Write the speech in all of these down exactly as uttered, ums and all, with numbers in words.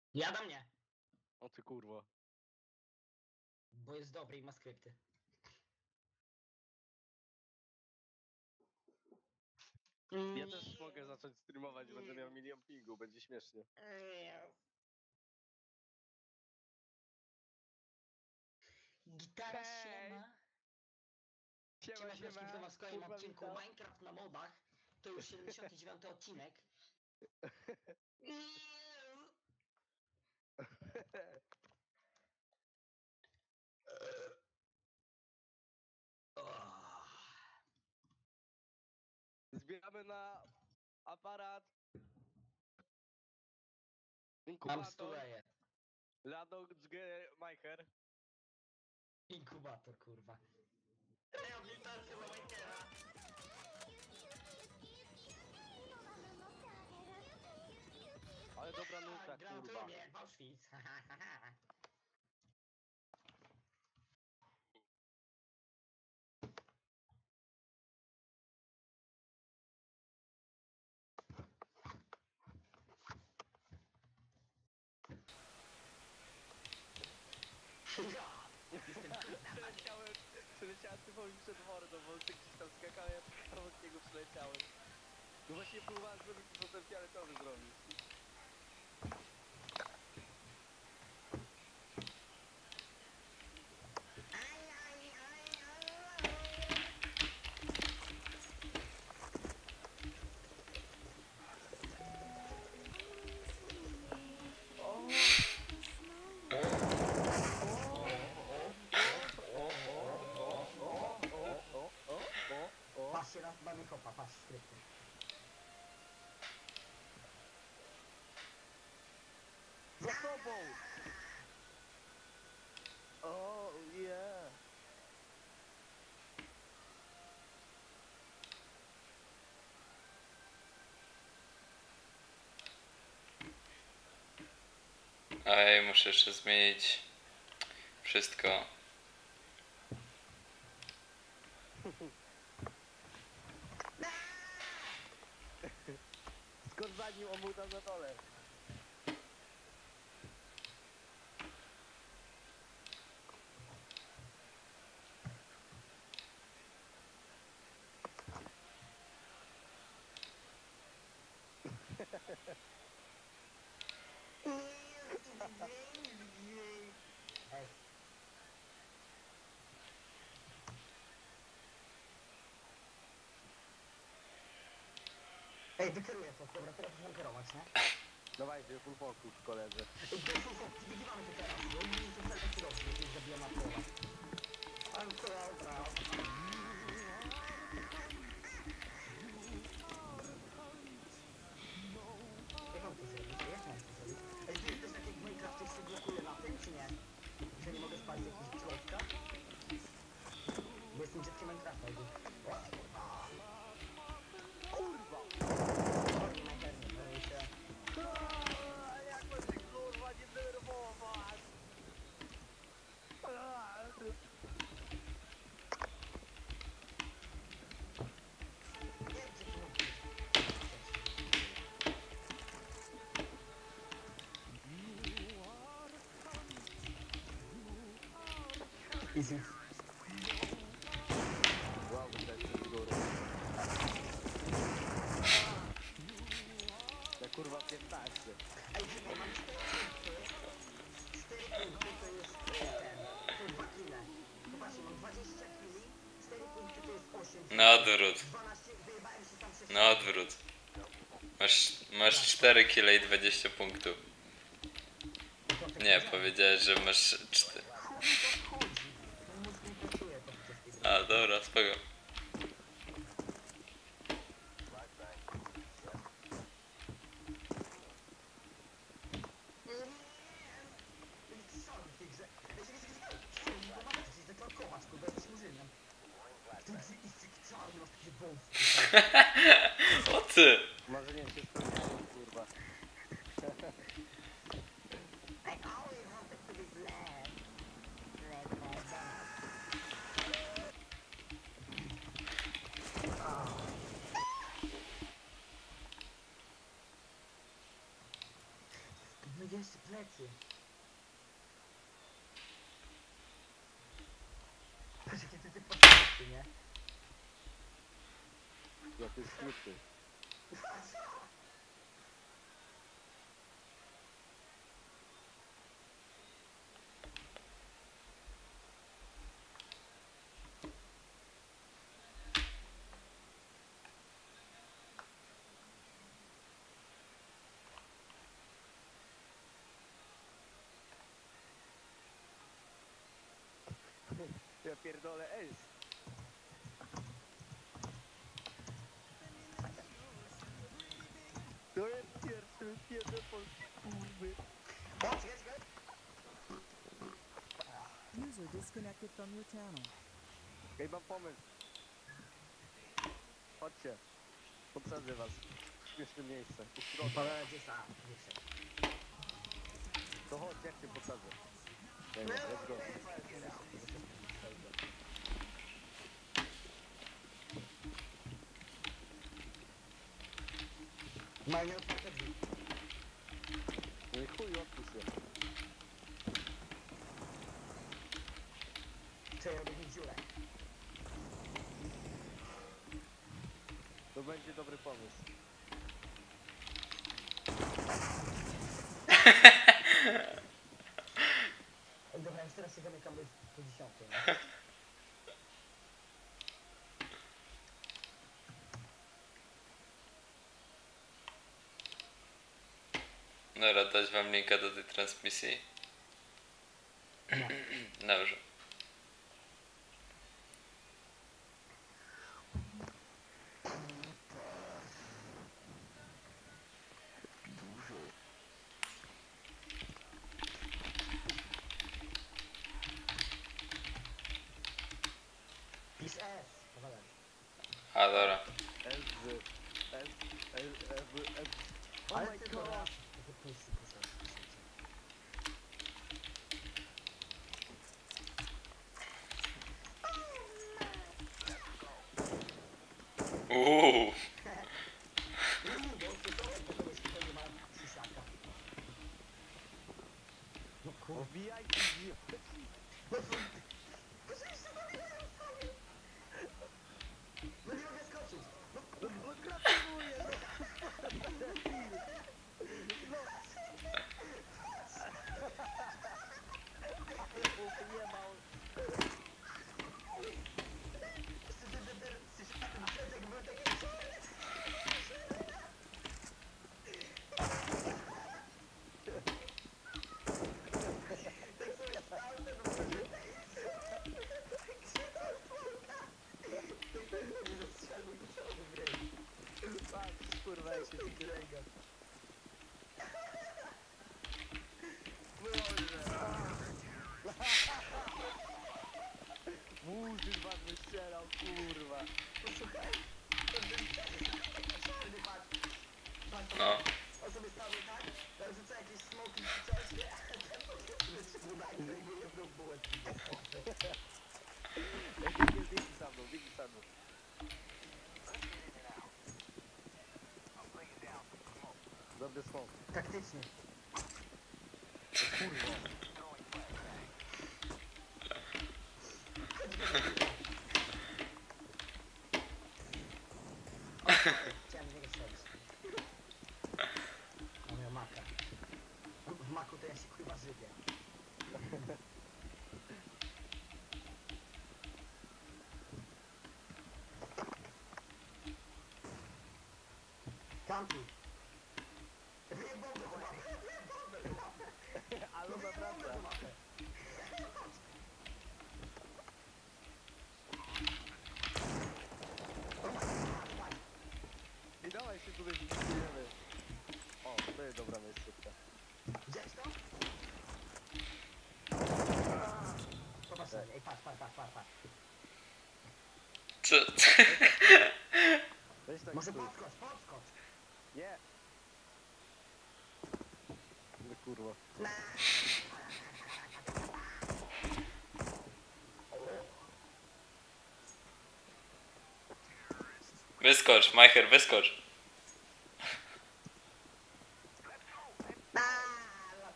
Ja do mnie. O ty kurwa. Bo jest dobry i ma skrypty. Ja też mogę zacząć streamować, będę miał milion pingu, będzie śmiesznie. Gitara Hej! siema. Siema, Siema, Proszki, witam was w kolejnym Kurwa, odcinku witam. Minecraft na modach. To już siedemdziesiąty dziewiąty odcinek. Zbieramy na aparat. Mam Inkubator. stuleję. Lado G Majcher. Inkubator, kurwa. Rehabilitacja dla Minecrafta. Ale dobra nuta, kurwa. Gratuluję, w Auschwitz. Przeleciałem, przeleciałem typowi przed mordą, bo on gdzieś tam skakał, ja obok niego przeleciałem. No właśnie próbowałem zrobić to, co ten fioletowy zrobił. Patrzcie na bany hopa, patrz, skrypty. Za tobą! Oh yeah! Ej, muszę jeszcze zmienić wszystko. Skąd za nim on był tam na dole? Ej. Ej, wykieruję to, dobra, teraz muszę kierować, nie? Dawajcie, full focus, koledzy. Ej, to są chłopcy, wygrywamy to teraz, bo oni nie są cały taki robią, jeśli zabijam na pola. I'm so proud. Jak mam to zrobić? Jak mam to zrobić? Ej, wiesz, to jest takie w Minecrafcie się blokuje na tym, czy nie? Że nie mogę spalić jakiegoś człowieka? Bo jestem dzieckiem Minecrafta, jakby. O, kurwa! Kurwa! Chodź, Minecraft, nie boję się. Aaaa, jak man się kurwa nie denerwować! Aaaa. Easy. Wow, widać z góry. Ja kurwa piętnaście. Ej, czekaj, mam cztery punkty. Cztery punkty to jest e, ten. To dwa kile. Popatrzcie, mam dwadzieścia kili. Cztery punkty to jest osiem. Na odwrót. dwanaście, wyjebałem się tam przez... Na odwrót. Masz, masz cztery kile i dwadzieścia punktów. Nie, powiedziałeś, że masz cztery. Chuj to wchodzi. Mój mózg nie pracuje podczas tej gry. A, dobra, spoko. Sorry w tej grze. Ej, czekaj, czekaj, czekaj. Chcę mi pomagać, chcę zaklarkować, kurwa, jesteś murzynem. W tej grze jest taki czarny, masz takie wąsy. O ty! Może nie się spełniają, kurwa. I always wanted to be black. Black Madonna. jeszcze plecy. Patrz jakie ty ty potrzebny, nie? Ja to jest krótki. Ja pierdolę ace. To jest pierwszy pierwszy polski kurwy. O, czekaj, czekaj. User disconnected from your channel. Ej, mam pomysł. Chodźcie. Podsadzę was. W śmieszne miejsce. U środka. Pana gdzieś tam, wyszedł. To chodź, jak cię podsadzę. Dobra, let's go. Mają nieotwarte drzwi. No i chuj, odpuść się. Trzeba robić mi dziurę. To będzie dobry pomysł. Ej, dobra, już teraz się zamykam do, do dziesiątej, nie? Dobra, dać wam linka do tej transmisji. Dobrze. Pisz S, pogadaj. A dobra. S, Z, S, S, F, F. Oh Ale my ty god! dobra. To puści, puszczaj, puszczaj. Uuu. Nie mówię, to to to kogoś, kto nie ma siusiaka. No kurwa. Obijajcie drzwi. No to... Proszę jeszcze do mnie zostawił. No nie mogę skoczyć. No, No gratuluję! No! Nie ma on. Przedek był taki czarny. Tak sobie stałem, ten może... Nie zastrzelmy niczego w rękę. Patrz, kurwa, jak się Kręga. Murzyn was wystrzelał, kurwa. Posłuchaj. Czarny, patrz. Patrz, No. on sobie stał tak, tam rzuca jakieś smoki czy coś, nie? Ten powiedzmy, na którego jedną bułę. Ej, biegnie, biegnie za mną, biegnie za mną. Dobry smok. Taktycznie. Kurwa. Chciałem w niego strzelić. On miał maka. W maku to ja się chyba żywię. Kampi. Wyjeb bombę do mapy. Wyjeb bombę do mapy. Ale No on wyjeb bombę naprawdę. do mapy. I dawaj się tutaj zbudujemy. O, to jest dobra miejscówka. Widziałeś to? Popatrz na mnie. Ej, patrz, patrz, patrz, patrz, patrz. Co? Weź tak Może stój. podskocz, podskocz. Nie. No kurwa. Wyskocz, Majcher, wyskocz. Aaa,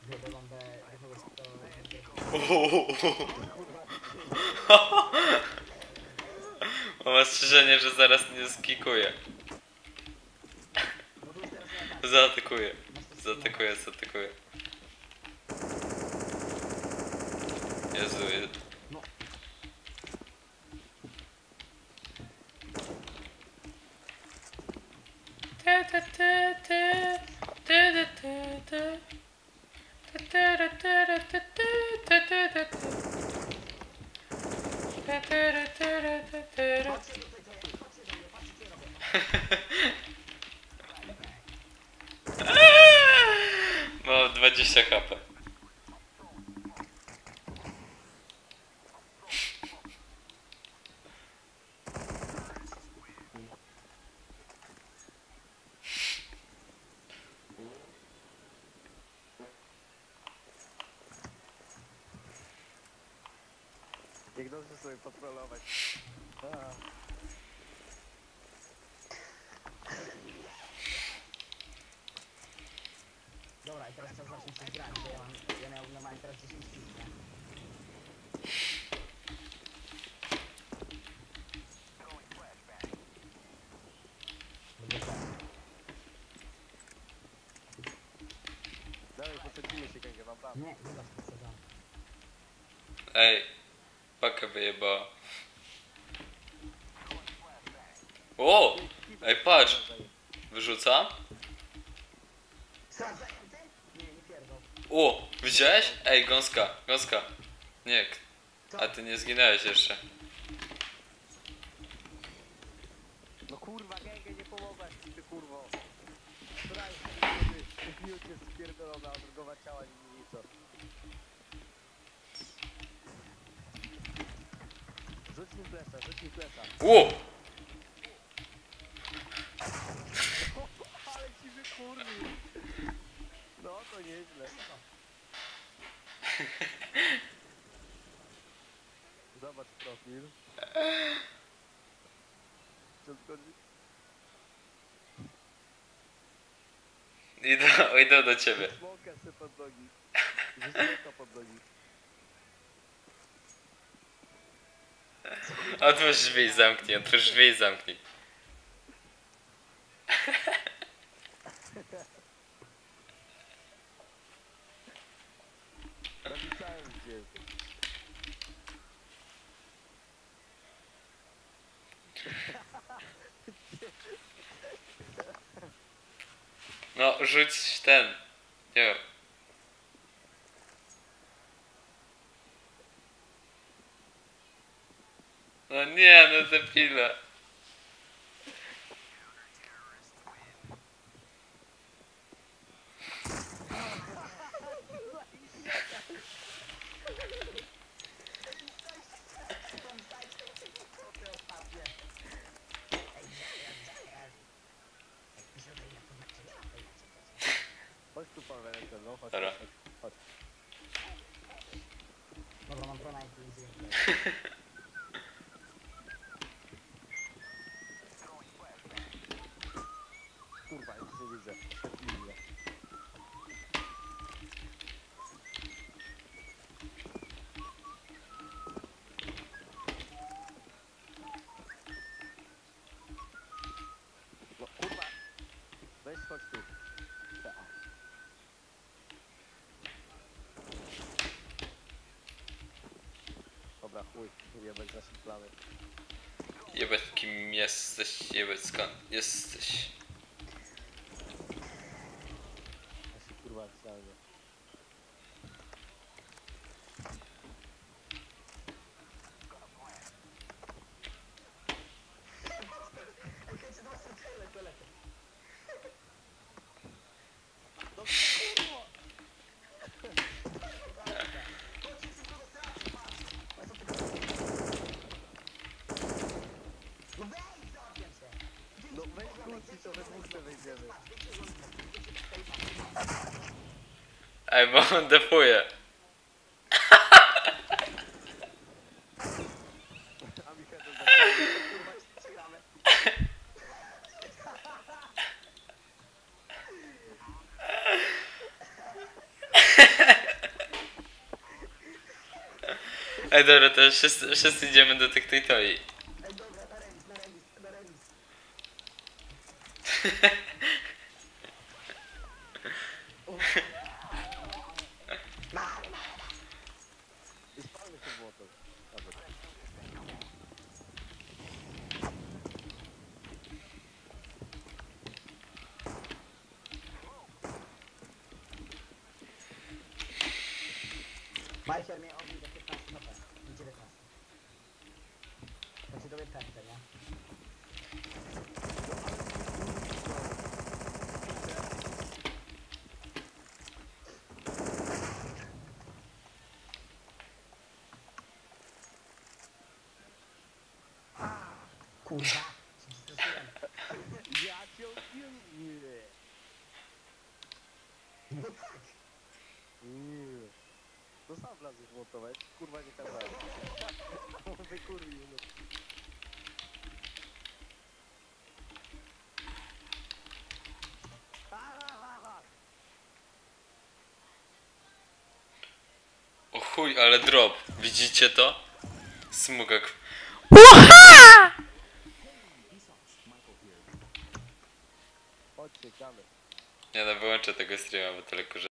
Gdyby bombę do kogoś, kto... Mam ostrzeżenie, że zaraz nie skikuje. Bo tu już teraz nie ma tak. Zaatakuje. Masz to Zaatakuje, zaatakuje. Jezu, je... No. Te, te, te, te. Te, te, te, te. Te, te, te, te, te, te, te, te, te. Te, te, te, te, te, te. Chodźcie tutaj, to- chodźcie do mnie, patrzcie co ja robię. Mam dwadzieścia H P. Jak dobrze sobie patrolować. A, Dobra, i teraz czas zacząć coś grać, bo ja mam... Ja miałem normalnie teraz dziesięć kil, nie? Będzie tak. dalej posadzimy się, gęgę, mam plan. Nie, zobacz, co przesadzam. Ej, pakę wyjebała. O! Ej, patrz! Wyrzucam? Strat zajęty? Nie, nie pierdol. O! Widziałeś? Ej, gąska, gąska. Nie, k- Co? a ty nie zginęłeś jeszcze. No kurwa, gęgę, nie pomogłaś mi, ty kurwo. Wczoraj, w minucie spierdolona, odrugowa ciała, nie nic. Rzuć mi flesza, rzuć mi flesza. O! Ale ci wykurwił. No to nieźle. Zobacz profil. Co zgodzi? Idę, idę do ciebie. Smoka se pod nogi. Rzuć smoka pod nogi. Otwórz drzwi i zamknij, otwórz drzwi i zamknij. Napisałem gdzie. No, rzuć ten. Nie wiem. No nie, no debile. Koty ostatnie. Ej, gdzie jest, gdzie jest? Ej, piszę do ile to znaczy, ja to ile to Chodź tu pan Wenecel, no chodź, Dobra. chodź, chodź. Dobra, mam prona intuicyjną. Kurwa, ja nic nie widzę. Świetli mnie. No kurwa. Weź chodź tu. Ta. Dobra, chuj, jebać naszym planem. Jebać kim jesteś, jebać skąd jesteś. Ja się kurwa wcale. Ej, chcecie do was tyle, tyle. No kurwa! Chodźcie szybko do straży, patrz. Patrz, co ty robisz. No wejdź, zapię się. No weź kulki, to we dwóch wejdziemy. Ej, bo on defuje. A mi header Kurwa, przegramy. Ej, dobra, to wszyscy, wszyscy idziemy do tych tej toi. Ej, dobra, na remis, na remis, na remis. I spalmy się w młotek. Nawet. Majcher mnie obił do piętnastu H P. I dziewiętnaście. Znaczy do piętnastu, nie? Kurwa. się przestraszyłem. Ja cię odbiję. No tak. Nie. To sam wlazłeś w młotować. Kurwa nie kazałem. Wykurwił. No. O chuj, ale drop. Widzicie to? Smugak. Chodźcie, gramy. Nie no, wyłączę tego streama, bo tyle kurze.